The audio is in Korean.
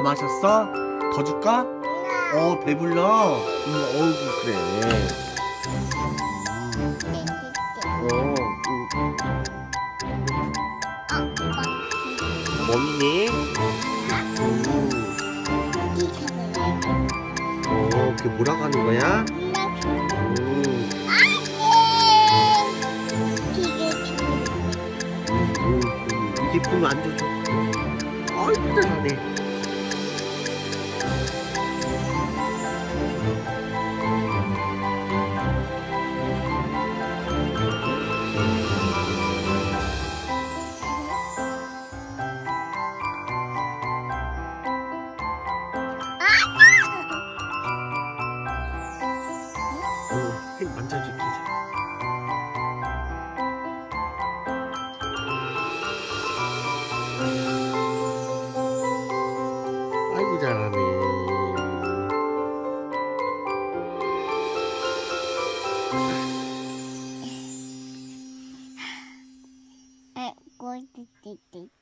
다 마셨어? 더 줄까? 배불러? 어이구, 그래. 멍이니? 그게 뭐라고 하는 거야? 이게 보면 안 줘줘. 어이구, 잘하네. 만져줄게. 아이고, 잘하네. 꼴찌